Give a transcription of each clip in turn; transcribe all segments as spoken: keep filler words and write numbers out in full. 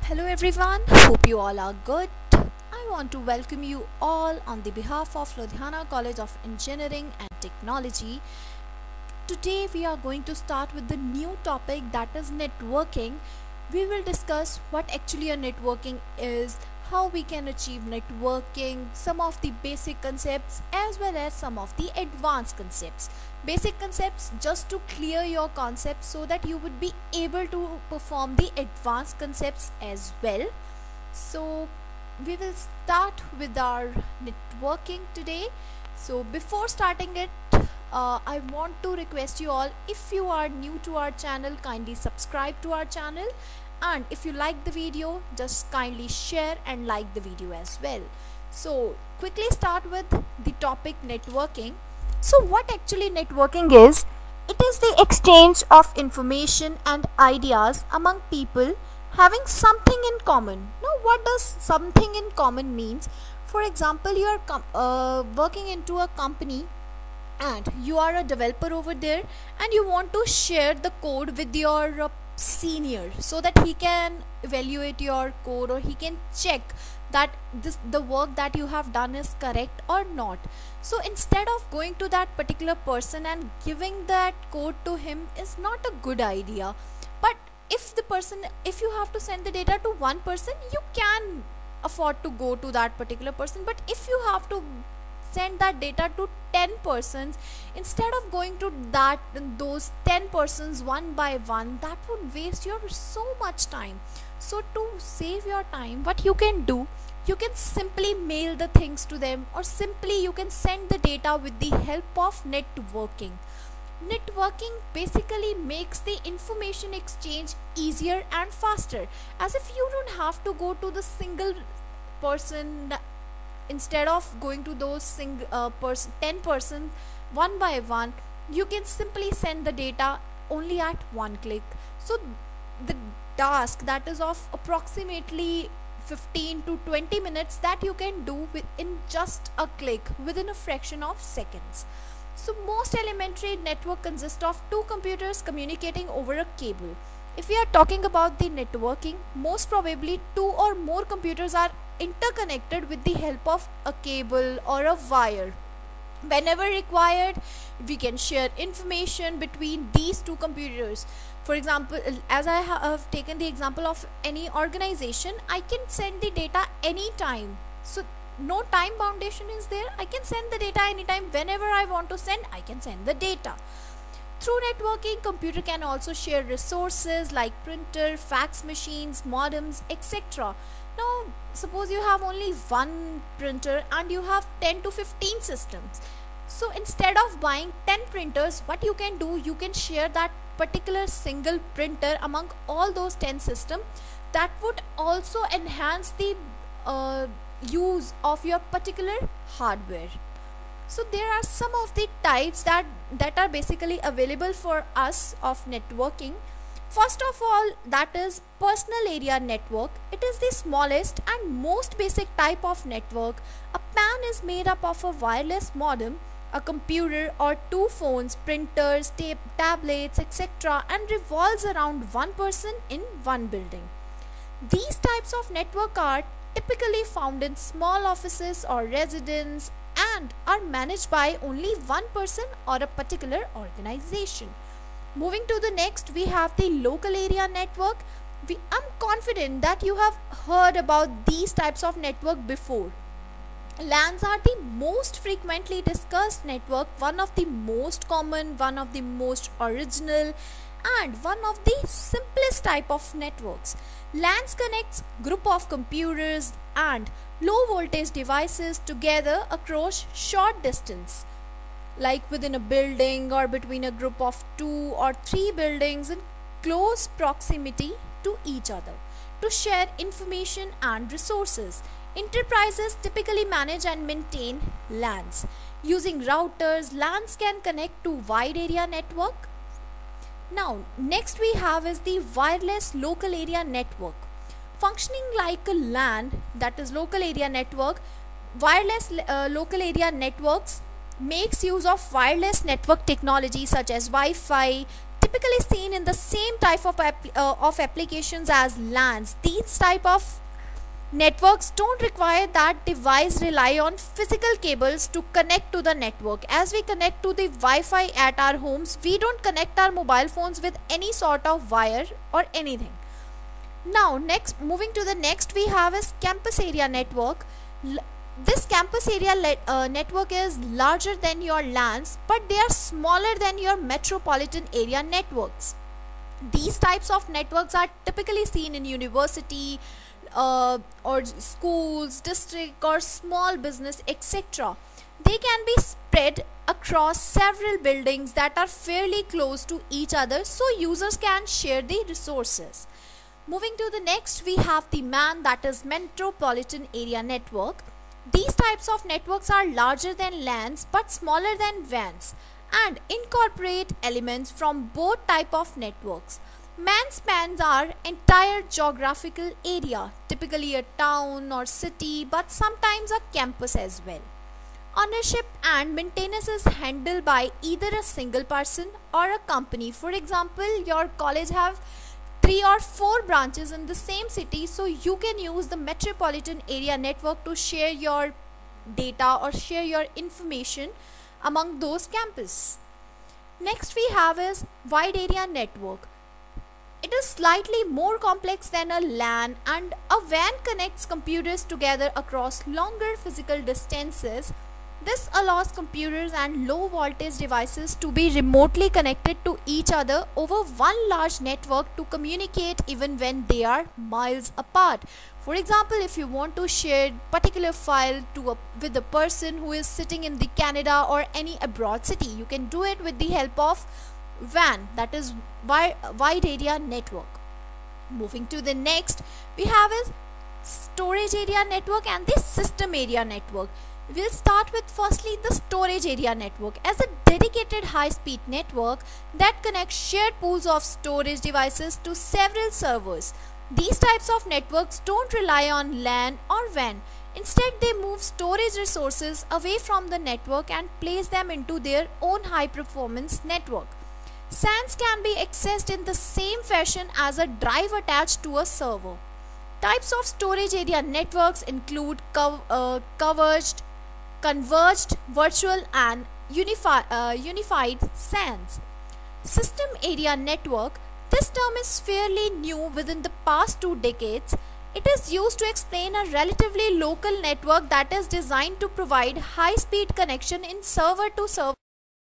Hello everyone, hope you all are good. I want to welcome you all on the behalf of Ludhiana College of Engineering and Technology. Today we are going to start with the new topic, that is networking. We will discuss what actually a networking is, how we can achieve networking, some of the basic concepts as well as some of the advanced concepts. Basic concepts just to clear your concepts so that you would be able to perform the advanced concepts as well. So we will start with our networking today. So before starting it, uh, I want to request you all, if you are new to our channel, kindly subscribe to our channel, and if you like the video, just kindly share and like the video as well. So quickly start with the topic networking. So what actually networking is? It is the exchange of information and ideas among people having something in common. Now what does something in common means? For example, you are uh, working into a company and you are a developer over there and you want to share the code with your uh, senior so that he can evaluate your code, or he can check that this the work that you have done is correct or not. So instead of going to that particular person and giving that code to him is not a good idea. But if the person if you have to send the data to one person, you can afford to go to that particular person. But if you have to send that data to ten persons, instead of going to that those ten persons one by one, that would waste your so much time. So to save your time, what you can do, you can simply mail the things to them, or simply you can send the data with the help of networking. Networking basically makes the information exchange easier and faster, as if you don't have to go to the single person. Instead of going to those sing, uh, pers ten persons one by one, you can simply send the data only at one click. So the task that is of approximately fifteen to twenty minutes, that you can do within just a click, within a fraction of seconds. So most elementary network consists of two computers communicating over a cable. If we are talking about the networking, most probably two or more computers are interconnected with the help of a cable or a wire. Whenever required, we can share information between these two computers. For example, as I have taken the example of any organization, I can send the data anytime. So no time foundation is there. I can send the data anytime. Whenever I want to send, I can send the data. Through networking, computer can also share resources like printer, fax machines, modems, et cetera. Now, suppose you have only one printer and you have ten to fifteen systems. So instead of buying ten printers, what you can do, you can share that particular single printer among all those ten systems. That would also enhance the uh, use of your particular hardware. So there are some of the types that that are basically available for us of networking. First of all, that is personal area network. It is the smallest and most basic type of network. A P A N is made up of a wireless modem, a computer or two phones, printers, tab tablets, et cetera, and revolves around one person in one building. These types of network are typically found in small offices or residences and are managed by only one person or a particular organization. Moving to the next, we have the local area network. We, I'm confident that you have heard about these types of network before. LANs are the most frequently discussed network, one of the most common, one of the most original, and one of the simplest type of networks. LANs connects group of computers and low voltage devices together across short distance, like within a building or between a group of two or three buildings in close proximity to each other, to share information and resources. Enterprises typically manage and maintain LANs. Using routers, LANs can connect to wide area network. Now, next we have is the wireless local area network. Functioning like a LAN, that is local area network, wireless uh, local area networks makes use of wireless network technology such as Wi-Fi. typically seen in the same type of, app, uh, of applications as LANs. These type of networks don't require that device rely on physical cables to connect to the network. As we connect to the Wi-Fi at our homes, we don't connect our mobile phones with any sort of wire or anything. Now next, moving to the next, we have is campus area network. L this campus area uh, network is larger than your LANs, but they are smaller than your metropolitan area networks. These types of networks are typically seen in university uh, or schools, district or small business, et cetera. They can be spread across several buildings that are fairly close to each other, so users can share the resources. Moving to the next, we have the MAN, that is Metropolitan Area Network. These types of networks are larger than LANs but smaller than W A Ns and incorporate elements from both type of networks. MAN spans our entire geographical area, typically a town or city, but sometimes a campus as well. Ownership and maintenance is handled by either a single person or a company. For example, your college have three or four branches in the same city, so you can use the metropolitan area network to share your data or share your information among those campuses. Next we have is wide area network. It is slightly more complex than a LAN, and a W A N connects computers together across longer physical distances. This allows computers and low voltage devices to be remotely connected to each other over one large network to communicate even when they are miles apart. For example, if you want to share particular file to a, with a person who is sitting in the Canada or any abroad city, you can do it with the help of W A N, that is wide area network. Moving to the next, we have is storage area network and the system area network. We'll start with firstly the storage area network as a dedicated high-speed network that connects shared pools of storage devices to several servers. These types of networks don't rely on LAN or W A N. Instead, they move storage resources away from the network and place them into their own high-performance network. S A Ns can be accessed in the same fashion as a drive attached to a server. Types of storage area networks include co uh, converged, converged, virtual and unifi uh, unified S A Ns. System area network. This term is fairly new within the past two decades. It is used to explain a relatively local network that is designed to provide high-speed connection in server-to-server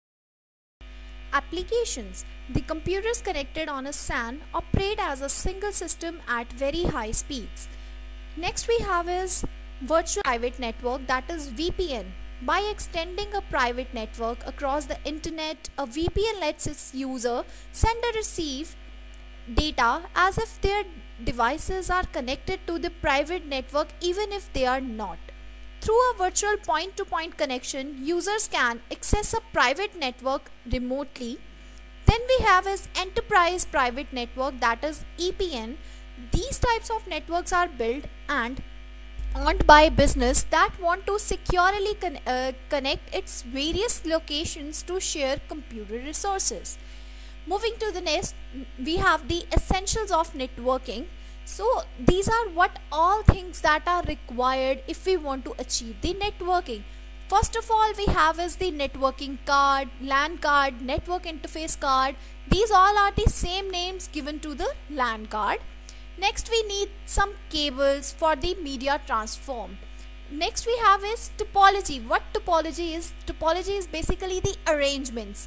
applications. The computers connected on a S A N operate as a single system at very high speeds. Next we have is virtual private network, that is V P N. By extending a private network across the internet, a V P N lets its user send or receive data as if their devices are connected to the private network even if they are not. Through a virtual point-to-point connection, users can access a private network remotely. Then we have is enterprise private network, that is E P N. These types of networks are built and owned by business that want to securely con uh, connect its various locations to share computer resources. Moving to the next, we have the essentials of networking. So these are what all things that are required if we want to achieve the networking. First of all, we have is the networking card, LAN card, network interface card. These all are the same names given to the LAN card. Next we need some cables for the media transform. Next we have is topology. What topology is? Topology is basically the arrangements.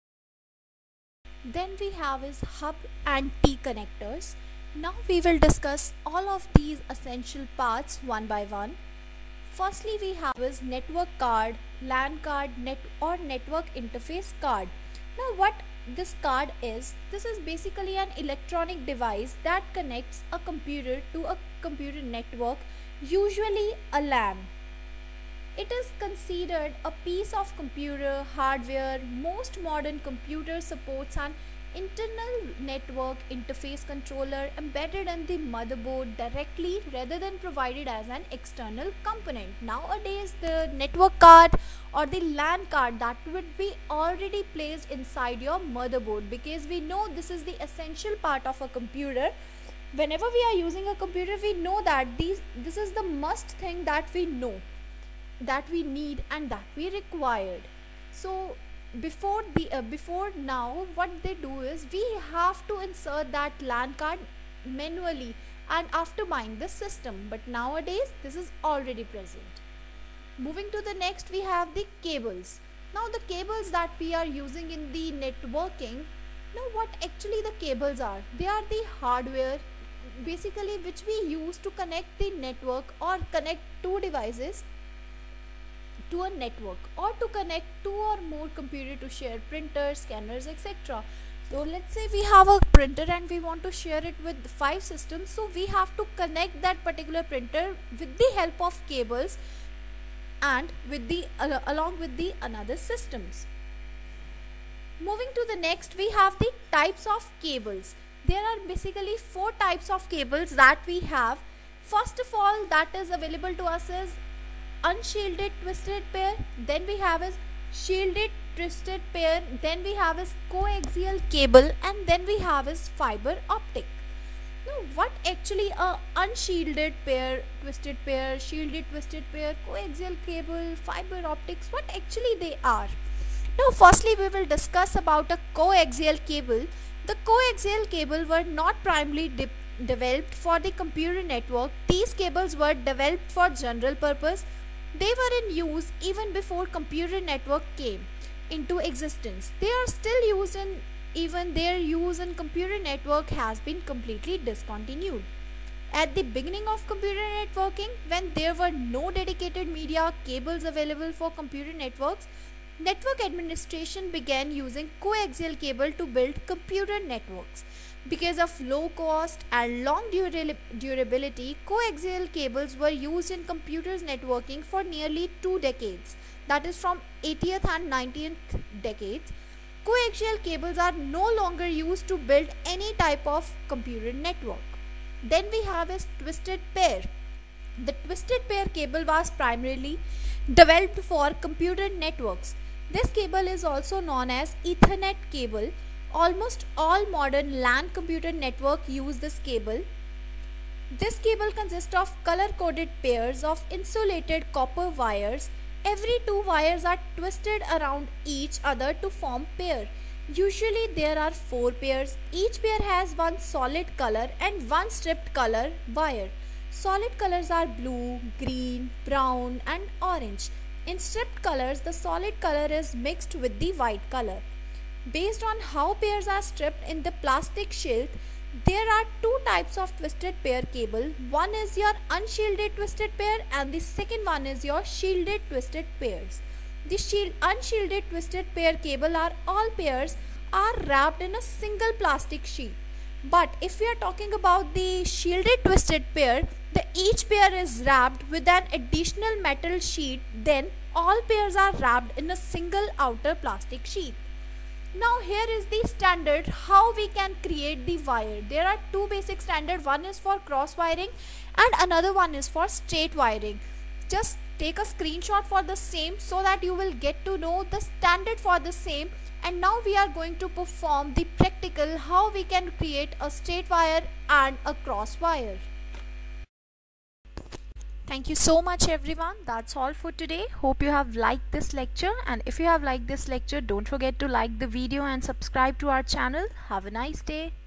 Then we have is hub and T connectors. Now we will discuss all of these essential parts one by one. Firstly we have is network card, LAN card, net or network interface card. Now what this card is, this is basically an electronic device that connects a computer to a computer network, usually a LAN. It is considered a piece of computer hardware. Most modern computer supports an internal network interface controller embedded in the motherboard directly rather than provided as an external component. Nowadays, the network card or the LAN card that would be already placed inside your motherboard, because we know this is the essential part of a computer. Whenever we are using a computer, we know that these this is the must thing that we know, that we need and that we required. So before the uh, before now, what they do is we have to insert that LAN card manually and after buying the system, but nowadays this is already present. Moving to the next, we have the cables. Now the cables that we are using in the networking, now what actually the cables are? They are the hardware basically which we use to connect the network or connect two devices to a network, or to connect two or more computer to share printers, scanners, et cetera. So let's say we have a printer and we want to share it with five systems, so we have to connect that particular printer with the help of cables and with the uh, along with the another systems. Moving to the next, we have the types of cables. There are basically four types of cables that we have. First of all, that is available to us is unshielded twisted pair, then we have is shielded twisted pair, then we have is coaxial cable, and then we have is fiber optic. Now what actually a unshielded pair, twisted pair, shielded twisted pair, coaxial cable, fiber optics, what actually they are? Now firstly we will discuss about a coaxial cable. The coaxial cable were not primarily de developed for the computer network. These cables were developed for general purpose. They were in use even before computer network came into existence. They are still used, and even their use in computer network has been completely discontinued. At the beginning of computer networking, when there were no dedicated media cables available for computer networks, network administration began using coaxial cable to build computer networks. Because of low cost and long durability, coaxial cables were used in computers networking for nearly two decades, that is from eightieth and nineteenth decades. Coaxial cables are no longer used to build any type of computer network. Then we have a twisted pair. The twisted pair cable was primarily developed for computer networks. This cable is also known as Ethernet cable. Almost all modern LAN computer network use this cable. This cable consists of color-coded pairs of insulated copper wires. Every two wires are twisted around each other to form pair. Usually there are four pairs. Each pair has one solid color and one stripped color wire. Solid colors are blue, green, brown and orange. In stripped colors, the solid color is mixed with the white color. Based on how pairs are stripped in the plastic sheath, there are two types of twisted pair cable. One is your unshielded twisted pair and the second one is your shielded twisted pairs. The shield, unshielded twisted pair cable are all pairs are wrapped in a single plastic sheet. But if we are talking about the shielded twisted pair, the each pair is wrapped with an additional metal sheet. Then all pairs are wrapped in a single outer plastic sheet. Now here is the standard how we can create the wire. There are two basic standard. One is for cross wiring and another one is for straight wiring. Just take a screenshot for the same so that you will get to know the standard for the same. And now we are going to perform the practical how we can create a straight wire and a cross wire. Thank you so much everyone. That's all for today. Hope you have liked this lecture, and if you have liked this lecture, don't forget to like the video and subscribe to our channel. Have a nice day.